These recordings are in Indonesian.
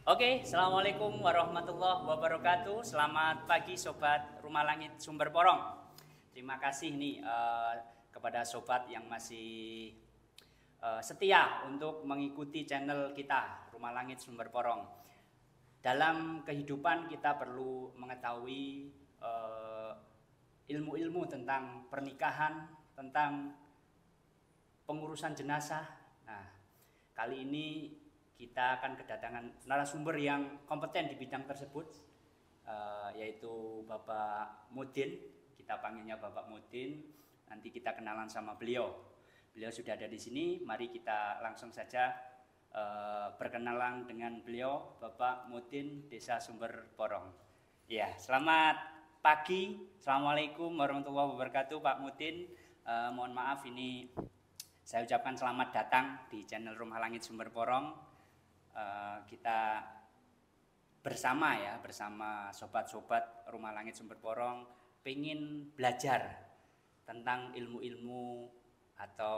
Oke, Assalamualaikum warahmatullahi wabarakatuh. Selamat pagi Sobat Rumah Langit Sumber Porong. Terima kasih nih kepada Sobat yang masih setia untuk mengikuti channel kita Rumah Langit Sumber Porong. Dalam kehidupan kita perlu mengetahui ilmu-ilmu tentang pernikahan, tentang pengurusan jenazah. Nah, kali ini kita akan kedatangan narasumber yang kompeten di bidang tersebut, yaitu Bapak Mudin. Kita panggilnya Bapak Mudin. Nanti kita kenalan sama beliau. Beliau sudah ada di sini. Mari kita langsung saja berkenalan dengan beliau, Bapak Mudin, Desa Sumber Porong. Ya, selamat pagi. Assalamualaikum warahmatullahi wabarakatuh, Pak Mudin. Mohon maaf ini saya ucapkan selamat datang di channel Rumah Langit Sumber Porong. Kita bersama sobat-sobat Rumah Langit Sumber Porong pengen belajar tentang ilmu-ilmu atau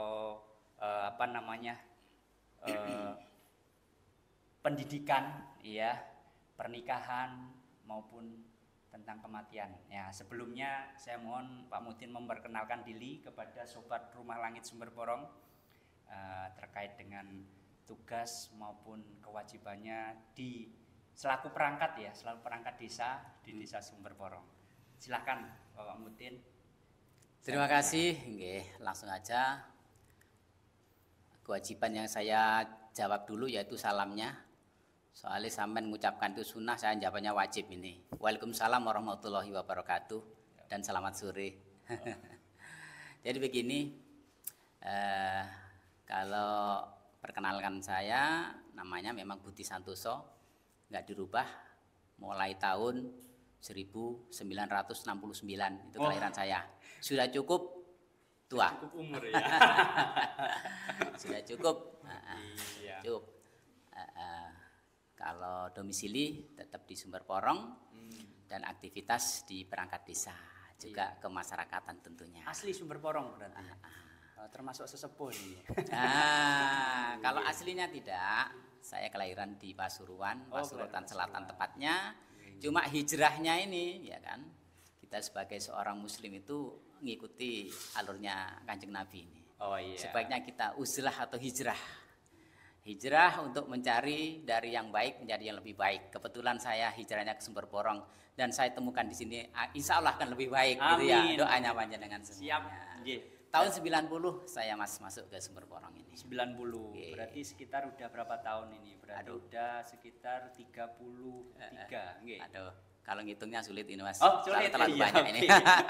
pendidikan, ya, pernikahan maupun tentang kematian. Ya, sebelumnya saya mohon Pak Mudin memperkenalkan diri kepada sobat Rumah Langit Sumber Porong terkait dengan tugas maupun kewajibannya di selaku perangkat desa di Desa Sumber Porong. Silakan Bapak Mudin. Terima kasih. Langsung aja. Kewajiban yang saya jawab dulu yaitu salamnya. Soalnya sampean mengucapkan itu sunnah, saya jawabnya wajib ini. Waalaikumsalam warahmatullahi wabarakatuh dan selamat sore. Jadi begini, kalau perkenalkan saya, namanya memang Budi Santoso, nggak dirubah, mulai tahun 1969 itu kelahiran saya. Sudah cukup tua. Cukup umur ya. Sudah cukup. Iya. Cukup. Kalau domisili tetap di Sumber Porong dan aktivitas di perangkat desa, juga kemasyarakatan tentunya. Asli Sumber Porong berarti. Termasuk sesepuh ini. Kalau aslinya tidak, saya kelahiran di Pasuruan, Pasuruan Selatan tepatnya. Cuma hijrahnya ini, ya kan, kita sebagai seorang Muslim itu mengikuti alurnya Kanjeng Nabi ini. Oh iya. Sebaiknya kita uzlah atau hijrah. Hijrah untuk mencari dari yang baik menjadi yang lebih baik. Kebetulan saya hijrahnya ke Sumber Porong dan saya temukan di sini, insya Allah akan lebih baik. Gitu ya. Doanya panjenengan semuanya. Siap. Tahun 90 saya masuk ke Sumber Porong ini. 90. Berarti sekitar udah berapa tahun ini? Berarti udah sekitar 33. Nggih. Aduh, kalau ngitungnya sulit ini Mas. Oh, sulit. Terlalu banyak ini.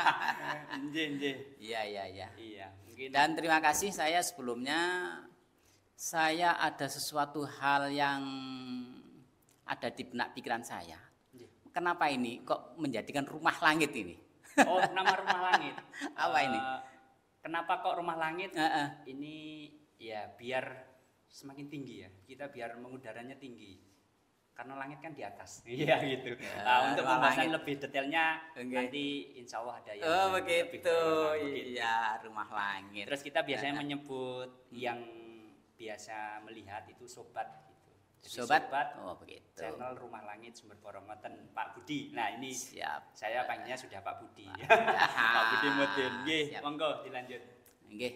Iya. Dan terima kasih, saya sebelumnya saya ada sesuatu hal yang ada di benak pikiran saya. Kenapa ini kok menjadikan Rumah Langit ini? Oh, nama Rumah Langit. Apa ini? Kenapa kok Rumah Langit? Ini ya biar semakin tinggi ya. Kita biar mengudaranya tinggi. Karena langit kan di atas. Iya gitu. Untuk pembahasan lebih detailnya nanti insya Allah ada yang begitu. Iya, Rumah Langit. Terus kita biasanya menyebut yang biasa melihat itu sobat gitu. Jadi sobat. Oh begitu. Channel Rumah Langit Sumber Porong Pak Budi. Nah ini siap. Saya panggilnya sudah Pak Budi. Pak Budi Mudin. Nggih, monggo dilanjut. Nggih.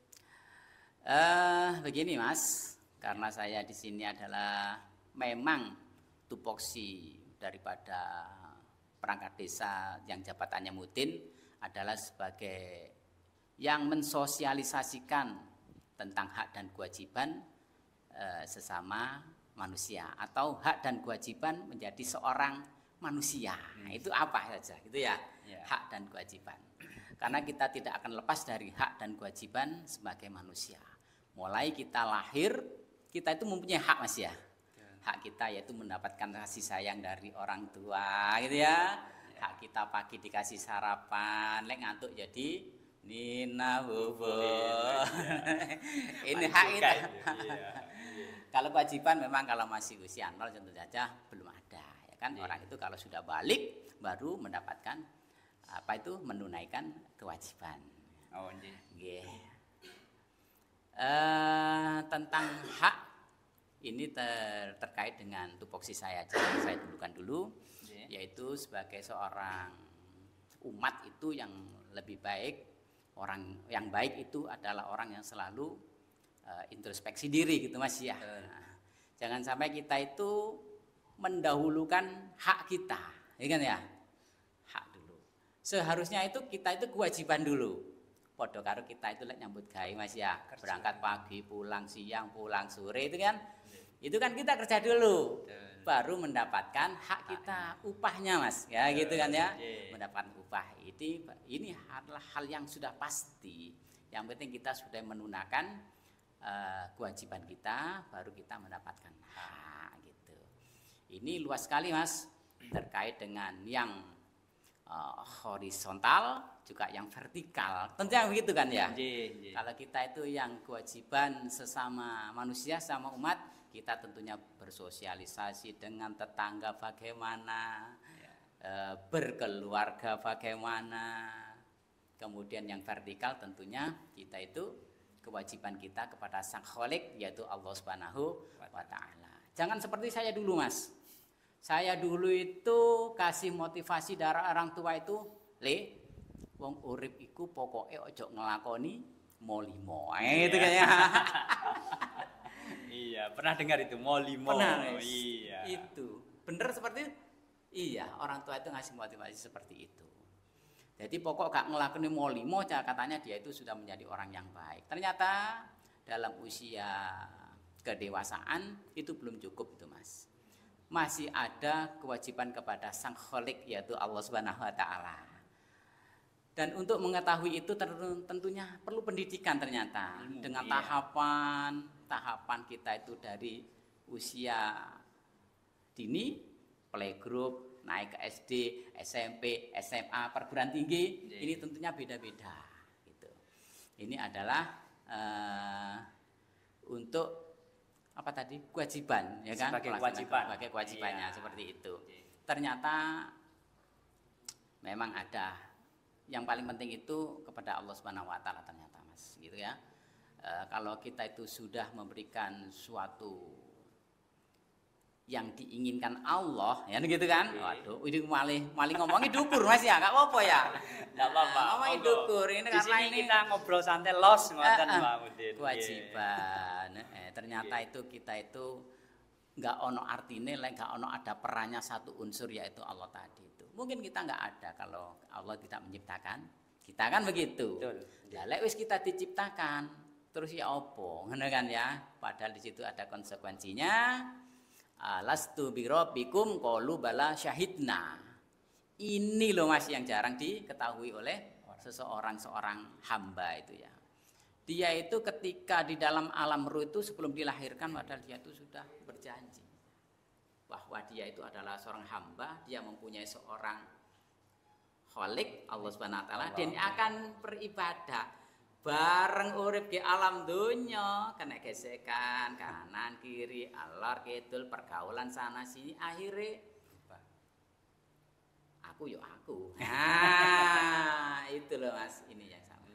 Begini Mas, karena saya di sini adalah memang tupoksi daripada perangkat desa yang jabatannya Mudin adalah sebagai yang mensosialisasikan tentang hak dan kewajiban sesama manusia atau hak dan kewajiban menjadi seorang manusia. Itu apa saja gitu ya. Hak dan kewajiban. Karena kita tidak akan lepas dari hak dan kewajiban sebagai manusia. Mulai kita lahir, kita itu mempunyai hak Mas ya. Hak kita yaitu mendapatkan kasih sayang dari orang tua gitu ya. Hak kita pagi dikasih sarapan, lek ngantuk jadi Nina Bobo. Ini hak kita. Kalau kewajiban memang kalau masih usia 0 tentu saja belum ada, ya kan. Orang itu kalau sudah balik baru mendapatkan menunaikan kewajiban. Oh nggih. Tentang hak ini terkait dengan tupoksi saya aja. Saya dulukan dulu, yaitu sebagai seorang umat itu yang lebih baik, orang yang baik itu adalah orang yang selalu introspeksi diri gitu Mas ya. Nah, jangan sampai kita itu mendahulukan hak kita, ya kan ya? Hak dulu. Seharusnya itu kita itu kewajiban dulu. Podo karo kita itu lek nyambut gawe Mas ya, berangkat pagi, pulang siang, pulang sore itu kan. Itu kan kita kerja dulu. Baru mendapatkan hak kita, upahnya Mas. Ya gitu kan ya. Mendapatkan upah. Ini adalah hal yang sudah pasti. Yang penting kita sudah menunaikan kewajiban kita, baru kita mendapatkan hak gitu. Ini luas sekali Mas, terkait dengan yang horizontal juga yang vertikal. Tentunya begitu kan ya. Kalau kita itu yang kewajiban sesama manusia, sama umat, kita tentunya bersosialisasi dengan tetangga bagaimana, berkeluarga bagaimana. Kemudian yang vertikal tentunya kita itu kewajiban kita kepada Sang Khalik, yaitu Allah Subhanahu wa taala. Jangan seperti saya dulu Mas. Saya dulu itu kasih motivasi dari orang tua itu, wong urip iku pokoke ojo ngelakoni molimo. Itu kayaknya. Iya, pernah dengar itu molimo. Pernah, iya. Itu. Bener seperti itu? Iya, orang tua itu ngasih motivasi seperti itu. Jadi pokok gak ngelakoni molimo, katanya dia itu sudah menjadi orang yang baik. Ternyata dalam usia kedewasaan itu belum cukup itu Mas. Masih ada kewajiban kepada Sang Khalik, yaitu Allah Subhanahu wa taala. Dan untuk mengetahui itu tentunya perlu pendidikan ternyata. Dengan tahapan kita itu dari usia dini, playgroup, naik ke SD, SMP, SMA, perguruan tinggi, ini tentunya beda-beda gitu. Ini adalah untuk apa tadi? Kewajiban, ya kan? Sebagai kewajibannya seperti itu. Ternyata memang ada yang paling penting itu kepada Allah Subhanahu wa taala ternyata Mas, gitu ya. Kalau kita itu sudah memberikan suatu yang diinginkan Allah, ya gitu kan? Waduh, ini maling ngomongin dukur Mas ya, enggak apa-apa ya. Enggak apa-apa. Ngomongin dukur ini karena ini kita ngobrol santai los ngoten Pak Udin. Kewajiban. Ternyata itu kita itu enggak ono artine, enggak ono ada perannya satu unsur yaitu Allah tadi itu. Mungkin kita enggak ada kalau Allah tidak menciptakan kita, kan begitu. Ya lek wis kita diciptakan, terus ya opo, ngono kan ya. Padahal di situ ada konsekuensinya. Alastu birabbikum qalu bala syahidna. Ini loh Mas yang jarang diketahui oleh seorang hamba itu ya. Dia itu ketika di dalam alam ruh itu sebelum dilahirkan, padahal dia itu sudah berjanji bahwa dia itu adalah seorang hamba, dia mempunyai seorang Khalik, Allah Subhanahu wa taala, dan akan beribadah bareng urip di alam dunya, kena gesekan kanan kiri, alor kidul, pergaulan sana sini, akhirnya aku yo aku. Nah, itu loh Mas, ini yang salah.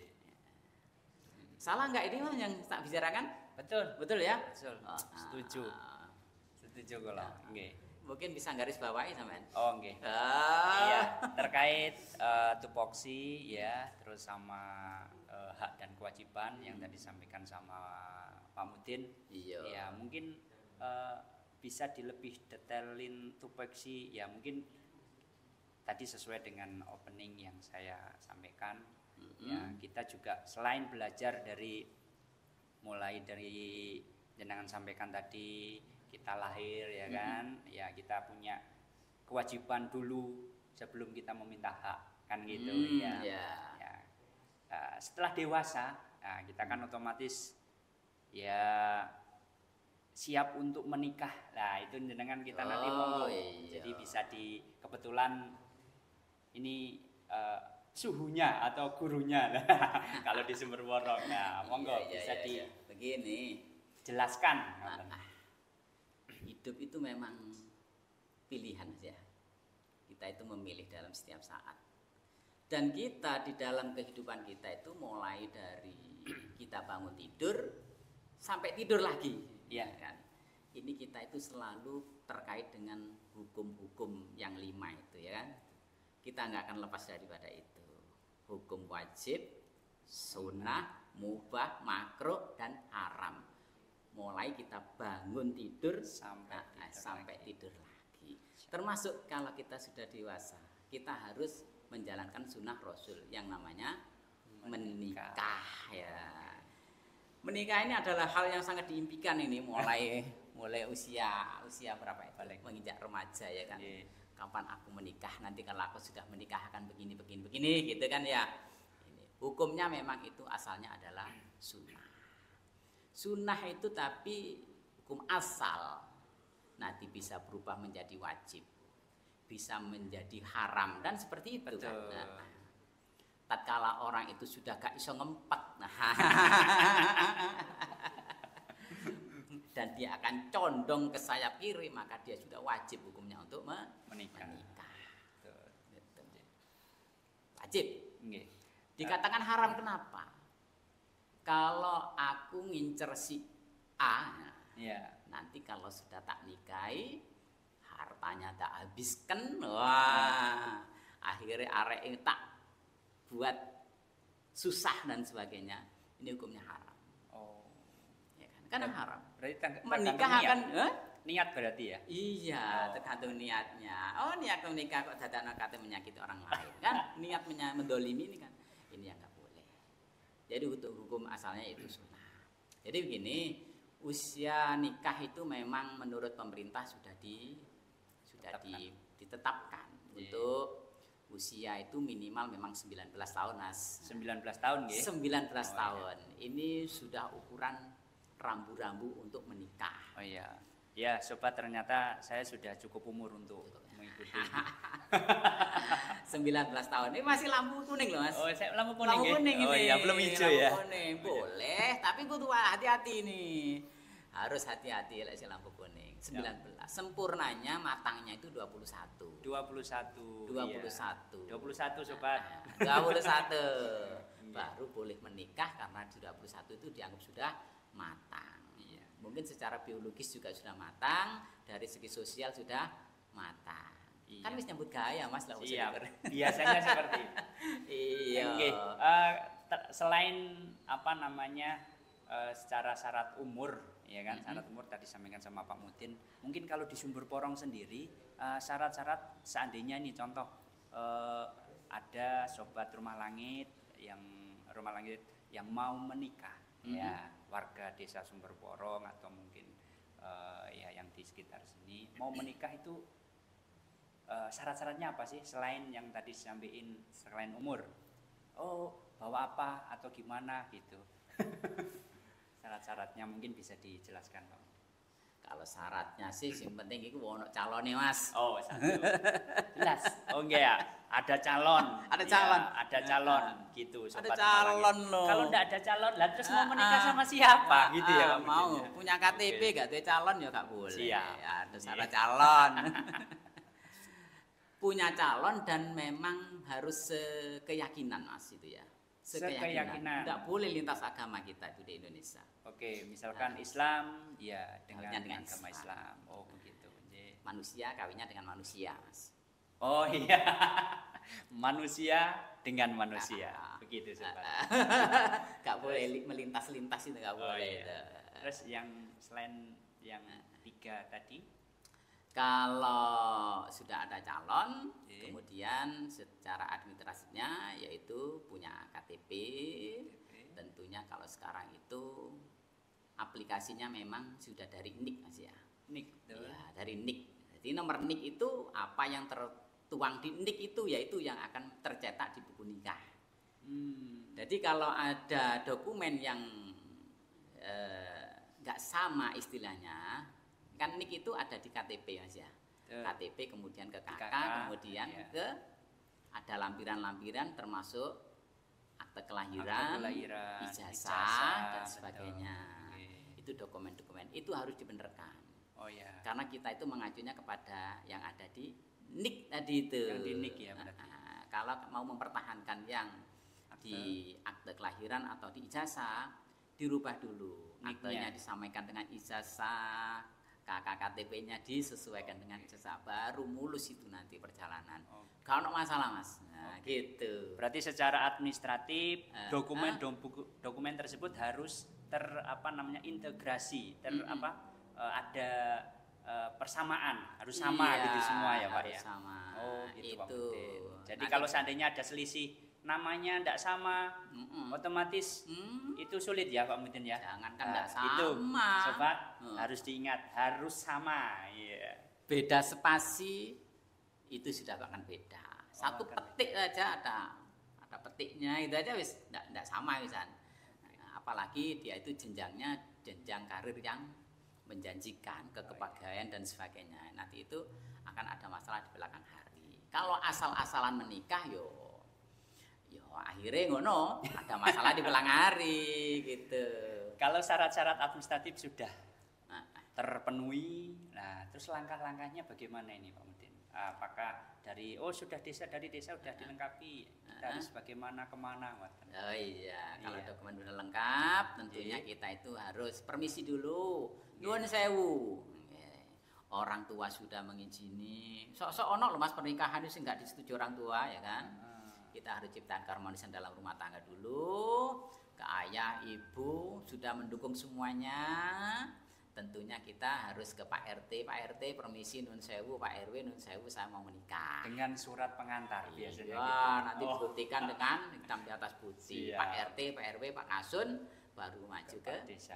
Salah enggak ini Mas yang tak bicarakan? Betul ya? Betul. Setuju. Setuju kalau nggih. Mungkin bisa garis bawahi sampean. Oh nggih. Iya, terkait tupoksi ya, terus sama hak dan kewajiban yang tadi disampaikan sama Pak Mudin. Iya. Ya, mungkin bisa dilebih detailin tupoksi ya, mungkin tadi sesuai dengan opening yang saya sampaikan. Ya, kita juga selain belajar mulai dari jenengan sampaikan tadi, kita lahir ya kan, ya kita punya kewajiban dulu sebelum kita meminta hak kan gitu ya. Setelah dewasa, kita kan otomatis ya siap untuk menikah. Nah itu jenengan kita nanti monggo. Jadi bisa kebetulan ini suhunya atau gurunya kalau di Sumberwono. Nah monggo bisa begini jelaskan. Hidup itu memang pilihan ya. Kita itu memilih dalam setiap saat. Dan kita di dalam kehidupan kita itu mulai dari kita bangun tidur sampai tidur lagi, ya kan. ini kita itu selalu terkait dengan hukum-hukum yang 5 itu ya kan. Kita nggak akan lepas daripada itu. Hukum wajib, sunnah, mubah, makruh, dan haram. Mulai kita bangun tidur sampai tidur lagi. Termasuk kalau kita sudah dewasa, kita harus menjalankan sunnah Rasul yang namanya menikah ya. Menikah ini adalah hal yang sangat diimpikan ini mulai usia berapa itu? Menginjak remaja ya kan. Kapan aku menikah, nanti kalau aku sudah menikah akan begini gitu kan ya. Ini hukumnya memang itu asalnya adalah sunnah. Sunnah itu tapi hukum asal nanti bisa berubah menjadi wajib, bisa menjadi haram dan seperti itu. Nah, tatkala orang itu sudah gak iso ngempet, dan dia akan condong ke sayap kiri, maka dia sudah wajib hukumnya untuk menikah. Gitu. Wajib. Dikatakan haram kenapa? Kalau aku ngincer si A, nanti kalau sudah tak nikahi, hartanya tak habiskan, wah, akhirnya arek ini tak buat susah dan sebagainya. Ini hukumnya haram. Oh, ya kan? Karena haram. Berarti menikah akan niat berarti ya? Iya, tergantung niatnya. Oh, niat menikah kok dadakno kate menyakiti orang lain, kan? Niat mendolimi ini kan. Ini yang enggak boleh. Jadi untuk hukum asalnya itu sunnah. Jadi begini, usia nikah itu memang menurut pemerintah sudah ditetapkan untuk usia itu minimal memang 19 tahun, Mas. 19 tahun nggih. 19 tahun. Ini sudah ukuran rambu-rambu untuk menikah. Oh iya. Ya, sobat, ternyata saya sudah cukup umur untuk mengikuti. 19 tahun. Ini masih lampu kuning loh, Mas. Oh, saya lampu kuning. Lampu kuning ini. Oh iya, belum hijau ya. Lampu kuning boleh, tapi kudu hati-hati nih. Harus hati-hati lek lampu kuning. 19. Sempurnanya matangnya itu 21. 21. 21. 21 sobat. 21. Baru boleh menikah karena di 21 itu dianggap sudah matang. Iya. Mungkin secara biologis juga sudah matang, dari segi sosial sudah matang. Iya. Kan wis nyambut gaya, Mas lah. Iya, biasanya seperti itu. Iya. Okay. Selain apa namanya secara syarat umur, ya kan? Syarat umur tadi disampaikan sama Pak Mudin. Mungkin kalau di Sumber Porong sendiri syarat-syarat seandainya ini contoh ada sobat Rumah Langit yang mau menikah, ya warga desa Sumber Porong atau mungkin ya yang di sekitar sini mau menikah itu syarat-syaratnya apa sih selain yang tadi disampaikan selain umur? Oh, bawa apa atau gimana gitu? Syarat-syaratnya mungkin bisa dijelaskan, Pak. Kalau syaratnya sih yang penting itu ono calonnya, Mas. Oh, satu. Jelas. Oh enggak ya, ada calon. Ada calon. Ya, ada calon gitu, sobat. Ada calon loh. Kalau enggak ada calon, lah terus mau menikah sama siapa gitu ya, Pak? Mau punya KTP gak ada calon ya gak boleh. Siap. Ya, ada syarat calon. Punya calon dan memang harus keyakinan, Mas, itu ya. Sekeyakinan. Tidak boleh lintas agama kita itu di Indonesia. Oke, misalkan Islam ya dengan agama Islam. Oh begitu. Manusia kawinnya dengan manusia, Mas. Oh iya. Manusia dengan manusia. Begitu sobat. Gak boleh melintas-lintas itu gak boleh. Iya. Itu. Terus yang selain yang 3 tadi? Kalau sudah ada calon, kemudian secara administrasinya yaitu punya KTP. Tentunya kalau sekarang itu aplikasinya memang sudah dari NIK, Mas ya. NIK, ya, dari NIK. Jadi nomor NIK itu apa yang tertuang di NIK itu yaitu yang akan tercetak di buku nikah. Jadi kalau ada dokumen yang nggak sama istilahnya, kan NIK itu ada di KTP, Mas ya. KTP kemudian ke KK, kemudian ke ada lampiran-lampiran termasuk akte kelahiran, ijazah dan sebagainya. Itu dokumen-dokumen itu harus dibenarkan. Oh ya. Karena kita itu mengacunya kepada yang ada di NIK tadi itu. Yang di NIK ya berarti. Kalau mau mempertahankan yang di akte kelahiran atau di ijazah, dirubah dulu. Aktenya disampaikan dengan ijazah, KTP-nya disesuaikan dengan ijazah, baru mulus itu nanti perjalanan. Kalau masalah Mas, nah gitu. Berarti secara administratif dokumen tersebut harus integrasi, ada persamaan, harus sama Iya, gitu semua ya Pak harus ya. sama. Oh gitu Pak Itu. Mudin. Jadi Nanti- kalau seandainya ada selisih namanya tidak sama, otomatis itu sulit ya Pak Mudin ya. Jangankan Nah, nggak itu sama. sobat harus diingat, harus sama. Iya. Beda spasi itu sudah akan beda. Satu petik aja ada petiknya itu aja wis enggak sama wisan. Apalagi dia itu jenjang karir yang menjanjikan kepegawaian dan sebagainya. Nanti itu akan ada masalah di belakang hari. Kalau asal-asalan menikah yo akhirnya ngono, ada masalah di belakang hari gitu. Kalau syarat-syarat administratif sudah terpenuhi, nah terus langkah-langkahnya bagaimana ini Pak Mudin? Apakah dari desa sudah dilengkapi, kita harus bagaimana kemana? Oh iya, kalau dokumen sudah lengkap, tentunya kita itu harus permisi dulu, nyuwun sewu. Orang tua sudah mengizini, sok-sok ono loh Mas pernikahan itu nggak disetujui orang tua ya kan? Kita harus ciptakan keharmonisan dalam rumah tangga dulu, ke ayah, ibu sudah mendukung semuanya. Tentunya kita harus ke Pak RT permisi nun sewu, Pak RW nun sewu saya mau menikah. Dengan surat pengantar biasanya. Nanti dibuktikan dengan hitam di atas putih. Pak RT, Pak RW, Pak Kasun baru maju ke desa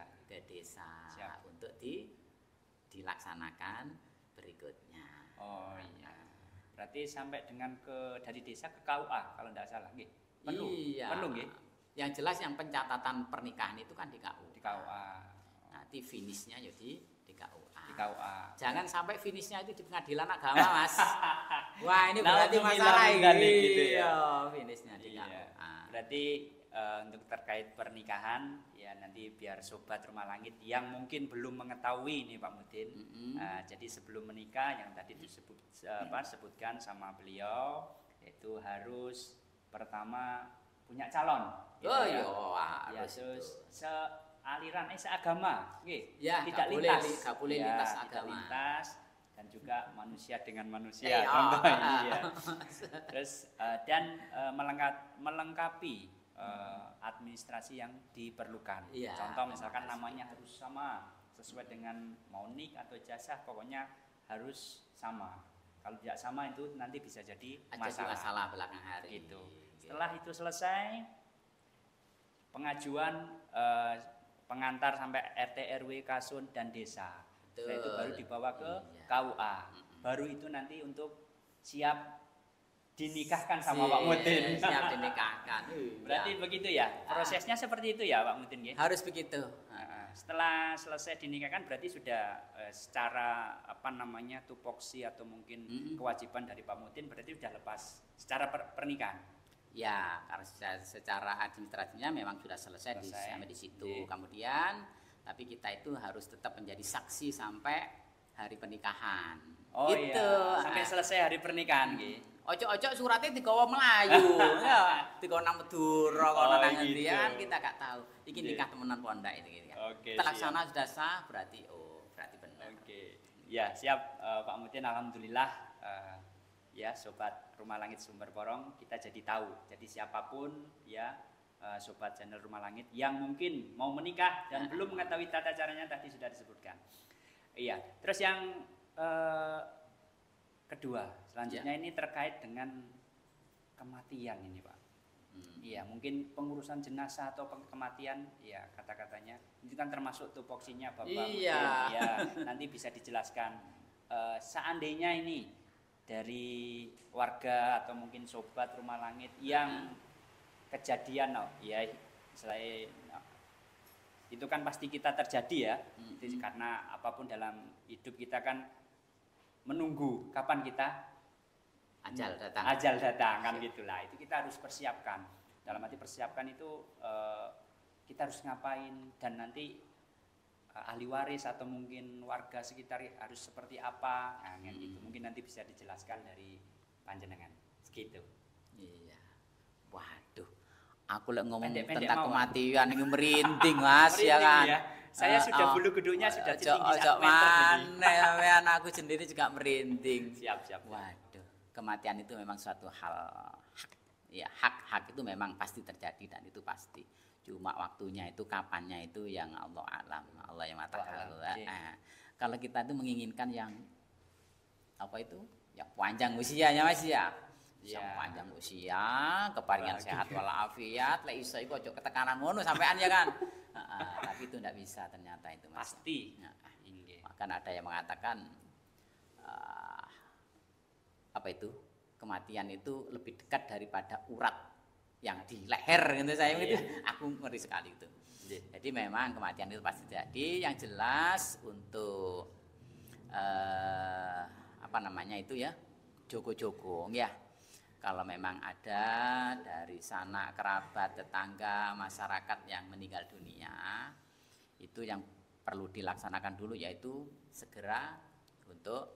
untuk dilaksanakan berikutnya. Oh iya. Berarti sampai dengan dari desa ke KUA kalau tidak salah, nggih. Penuh. Iya. Penuh nggih. Yang jelas yang pencatatan pernikahan itu kan di KUA. Di KUA. Nanti finishnya ya di KUA. Di KUA. Jangan sampai finishnya itu di pengadilan agama, Mas. Wah, ini berarti Nah, masalah ini. gitu ya. Iya, finishnya di KUA. Berarti untuk terkait pernikahan ya nanti biar sobat Rumah Langit yang mungkin belum mengetahui nih Pak Mudin. Jadi sebelum menikah yang tadi disebutkan sama beliau yaitu harus pertama punya calon. Oh ya. iya, Ya, harus terus sealiran seagama, ya, tidak nggak boleh ya, lintas tidak agama. lintas dan juga manusia dengan manusia contohnya. Iya. Terus dan melengkapi administrasi yang diperlukan. Iya, Contoh misalkan namanya harus sama sesuai dengan mau nik atau ijazah, pokoknya harus sama. Kalau tidak sama itu nanti bisa jadi masalah belakang hari. Gitu. Setelah itu selesai pengajuan pengantar sampai RT RW Kasun dan desa. Setelah itu baru dibawa ke KUA. Baru itu nanti untuk siap dinikahkan sama Pak Mudin. Siap dinikahkan. Berarti begitu ya? Prosesnya seperti itu ya Pak Mudin? Harus begitu. Setelah selesai dinikahkan berarti sudah secara tupoksi atau mungkin kewajiban dari Pak Mudin berarti sudah lepas secara pernikahan. Ya, karena secara administrasinya memang sudah selesai sampai di situ. Kemudian tapi kita itu harus tetap menjadi saksi sampai hari pernikahan. Oh gitu. Iya, sampai selesai hari pernikahan nggih. Ojo-ojo suratnya digawa Melayu, ya, digawa nang Madura kono nang endi kan kita gak tahu. Iki nikah temenan apa ndak itu kan. Terlaksana sudah sah berarti benar. Oke. Ya, siap Pak Mudin, alhamdulillah ya sobat Rumah Langit Sumber Porong kita jadi tahu. Jadi siapapun ya sobat channel Rumah Langit yang mungkin mau menikah dan belum mengetahui tata caranya tadi sudah disebutkan. Iya, terus yang kedua, selanjutnya ini terkait dengan kematian ini Pak. Iya, mungkin pengurusan jenazah atau kematian, ya kata-katanya itu kan termasuk tupoksinya Bapak. Iya. Ya, nanti bisa dijelaskan. Seandainya ini dari warga atau mungkin sobat Rumah Langit yang kejadian, ya selain itu kan pasti kita terjadi ya, karena apapun dalam hidup kita kan menunggu kapan kita ajal datang kan gitulah. Itu kita harus persiapkan. Dalam arti persiapkan itu kita harus ngapain dan nanti ahli waris atau mungkin warga sekitar harus seperti apa. Nah, gitu. Mungkin nanti bisa dijelaskan dari panjenengan. Segitu. Iya. Waduh. Aku lek ngomong Pendek-pendek tentang mawon. kematian ini merinding Mas ya Merinding kan. ya. Saya sudah bulu kuduknya sudah tinggi Ojo 1 meter nih. maneh aku sendiri juga merinding. Siap. Waduh, kematian itu memang suatu hal hak. Ya, hak itu memang pasti terjadi dan itu pasti. Cuma waktunya itu kapannya itu yang Allah alam, Allah yang mengatakan. Kalau kita itu menginginkan yang apa itu? Yang panjang usianya Mas ya. Yang panjang usia, keparingan sehat walafiat, lek iso iku aja ketekanan ngono sampean ya kan. Tapi itu tidak bisa ternyata itu Mas. Pasti. Bahkan ada yang mengatakan apa itu? Kematian itu lebih dekat daripada urat yang di leher gitu saya itu. Aku ngeri sekali itu. Jadi memang kematian itu pasti terjadi. Yang jelas untuk apa namanya itu ya, jogo-jogo ya. Kalau memang ada dari sanak kerabat, tetangga, masyarakat yang meninggal dunia, itu yang perlu dilaksanakan dulu yaitu segera untuk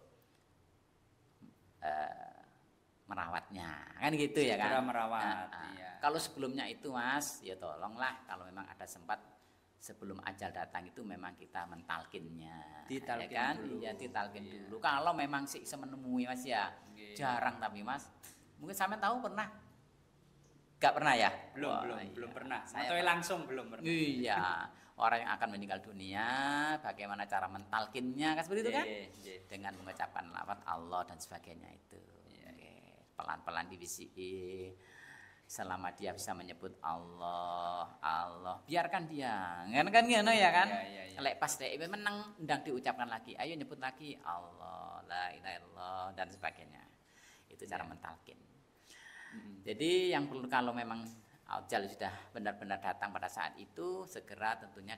merawatnya, kan gitu ya kan? Segera merawat. Iya. Kalau sebelumnya itu Mas, ya tolonglah kalau memang ada sempat sebelum ajal datang itu memang kita mentalkinnya, Ditalkin ya kan? dulu. Iya ditalkin dulu. Kalau memang sih menemui Mas ya, jarang tapi Mas. Mungkin sampean tahu pernah? Gak pernah ya? Belum pernah. Saya Atau langsung belum pernah. Iya, orang yang akan meninggal dunia, bagaimana cara mentalkinnya, kan seperti itu kan? Dengan mengucapkan lafaz Allah dan sebagainya itu. Pelan-pelan dibisiki, selama dia bisa menyebut Allah, biarkan dia, kan ngono ya kan? Lek pas dek menang, ndang diucapkan lagi, ayo nyebut lagi Allah, la ilaha illallah dan sebagainya. Itu cara mentalkin. Jadi yang perlu kalau memang ajal sudah benar-benar datang pada saat itu, segera tentunya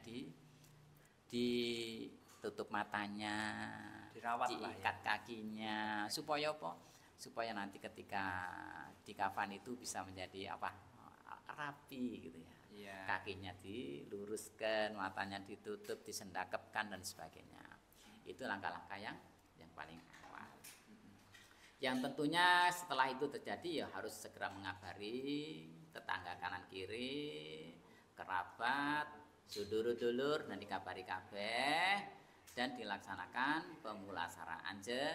ditutup matanya, Dirawat diikat kakinya, supaya apa? Supaya nanti ketika di kafan itu bisa menjadi apa? Rapi gitu ya. Kakinya diluruskan, matanya ditutup, disendakepkan dan sebagainya. Itu langkah-langkah yang paling awal. Yang tentunya setelah itu terjadi ya harus segera mengabari tetangga kanan kiri, kerabat, sedulur-dulur dan dikabari kabeh dan dilaksanakan pemulasaraan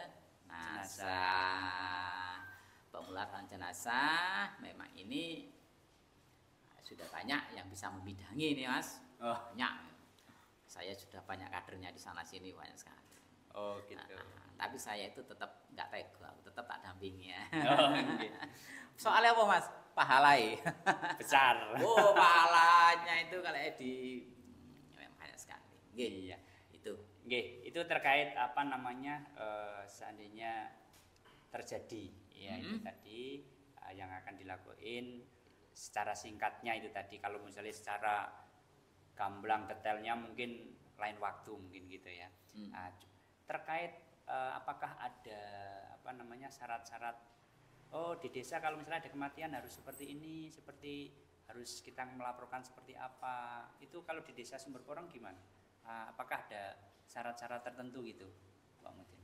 jenazah. Pemulasaraan jenazah memang ini sudah banyak yang bisa membidangi nih Mas. Banyak. Saya sudah banyak kadernya di sana sini banyak sekali. Oh gitu. Tapi saya itu tetap nggak tega, tetap tak dampingi ya. Okay. Soalnya apa Mas? Pahalai. Besar. Oh pahalanya itu kalau memang banyak sekali. Iya. Itu. Itu terkait apa namanya seandainya terjadi ya itu tadi yang akan dilakuin secara singkatnya itu tadi. Kalau misalnya secara gamblang detailnya mungkin lain waktu mungkin gitu ya. Terkait apakah ada apa namanya syarat-syarat di desa kalau misalnya ada kematian harus seperti ini, seperti harus kita melaporkan seperti apa, itu kalau di desa Sumber Porong gimana? Apakah ada syarat-syarat tertentu gitu Pak Mudin?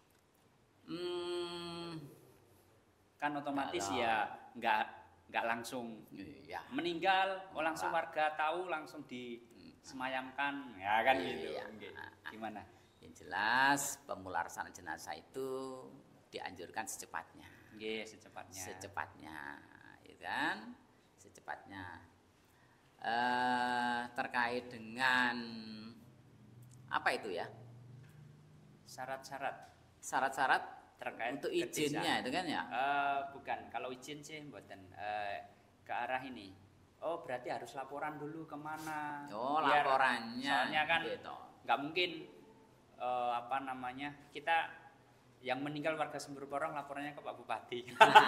Kan otomatis ya nggak langsung meninggal, langsung warga tahu langsung disemayamkan ya kan gitu. Gimana? Yang jelas pemulasaraan jenazah itu dianjurkan secepatnya. Secepatnya, ya kan? Secepatnya. Terkait dengan apa itu ya? Syarat-syarat terkait untuk izinnya itu kan ya? Bukan, kalau izin sih mboten ke arah ini. Oh berarti harus laporan dulu kemana? Laporannya. Soalnya kan gitu. nggak mungkin apa namanya kita yang meninggal warga Sumber Porong laporannya ke Pak Bupati.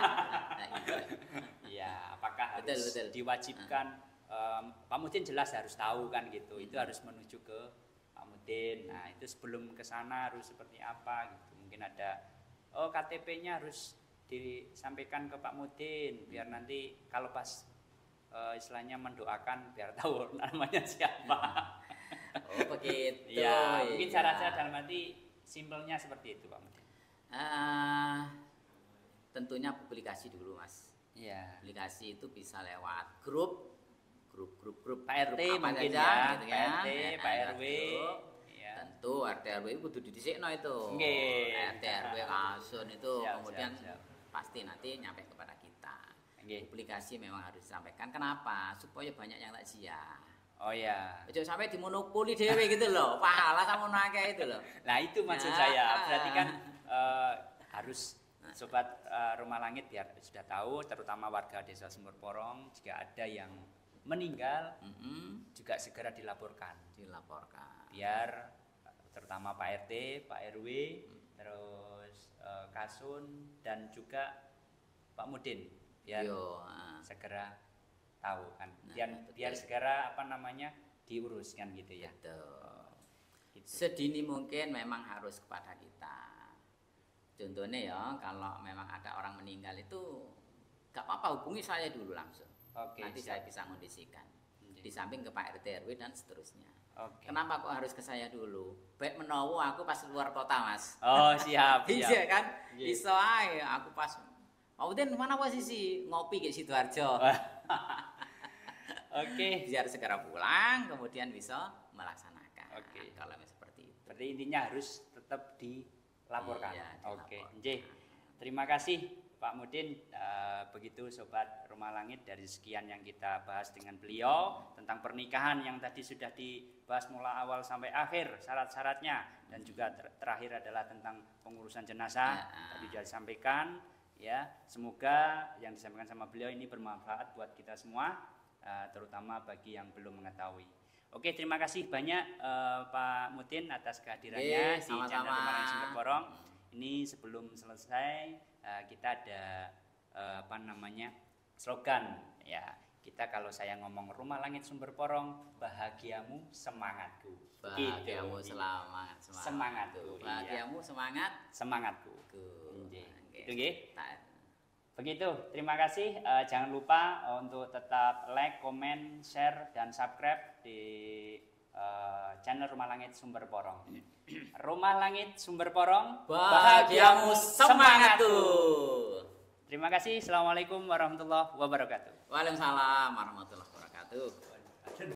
Iya, apakah harus betul. diwajibkan? Pak Mudin jelas harus tahu kan gitu. Itu harus menuju ke Pak Mudin. Nah itu sebelum ke sana harus seperti apa gitu. Mungkin ada KTP-nya harus disampaikan ke Pak Mudin biar nanti kalau pas istilahnya mendoakan biar tahu namanya siapa. Oh begitu. Ya, mungkin syarat-syarat dalam arti simpelnya seperti itu Pak Mudin. Tentunya publikasi dulu Mas. Iya. Publikasi itu bisa lewat grup Pak RT grup apa mungkin saja, ya, gitu Pak kan. RT, Pak Lewat RW. grup. Ya. Tentu RT RW itu kudu didhisikno itu. Nggih. RT RW kasun itu Siap, kemudian siap. pasti nanti nyampe kepada kita. Nggih. Publikasi memang harus disampaikan. Kenapa? Supaya banyak yang takziah. Oh ya. Ojo sampai dimonopoli dhewe gitu loh. Pahala sama akeh itu loh. Nah itu maksud Nah. saya. Berarti kan harus sobat Rumah Langit biar sudah tahu, terutama warga Desa Sumber Porong, jika ada yang meninggal juga segera dilaporkan. Dilaporkan. Biar terutama Pak RT, Pak RW, terus Kasun dan juga Pak Mudin, biar Yo, segera tahu kan. Nah, Biar betul. segera apa namanya diuruskan gitu ya. betul. Gitu. Sedini mungkin memang harus kepada kita. Contohnya ya, kalau memang ada orang meninggal itu gak apa-apa, hubungi saya dulu langsung. Oke, Nanti siap. saya bisa kondisikan. Oke. Di samping ke Pak RT RW dan seterusnya. Oke. Kenapa kok harus ke saya dulu? Baik menowo aku pas luar kota, Mas. Oh siap, Iya siap. kan? Iya. Iso ae aku pas Mauden mana posisi ngopi ke Sidoarjo. Oke. Biar segera pulang kemudian bisa melaksanakan. Oke. Kalau seperti itu. Berarti intinya harus tetap dilaporkan. Iya, Oke, dilaporkan. nggih. Terima kasih Pak Mudin. Begitu Sobat Rumah Langit, dari sekian yang kita bahas dengan beliau tentang pernikahan yang tadi sudah dibahas mulai awal sampai akhir syarat-syaratnya, dan juga terakhir adalah tentang pengurusan jenazah. Ya. Tadi sudah disampaikan. Ya, semoga yang disampaikan sama beliau ini bermanfaat buat kita semua, terutama bagi yang belum mengetahui. Oke, terima kasih banyak Pak Mudin atas kehadirannya di Sama-sama. channel Rumah Langit Sumber Porong. Ini sebelum selesai kita ada apa namanya slogan ya. Kita kalau saya ngomong Rumah Langit Sumber Porong, bahagiamu semangatku. Bahagiamu Gitu. semangatku. Iya. Bahagiamu Semangatku. Nggih. Itu nggih. Begitu, terima kasih. Jangan lupa untuk tetap like, komen, share, dan subscribe di channel Rumah Langit Sumber Porong. Rumah Langit Sumber Porong, Bahagiamu semangatku. Terima kasih. Assalamualaikum warahmatullahi wabarakatuh. Waalaikumsalam warahmatullahi wabarakatuh.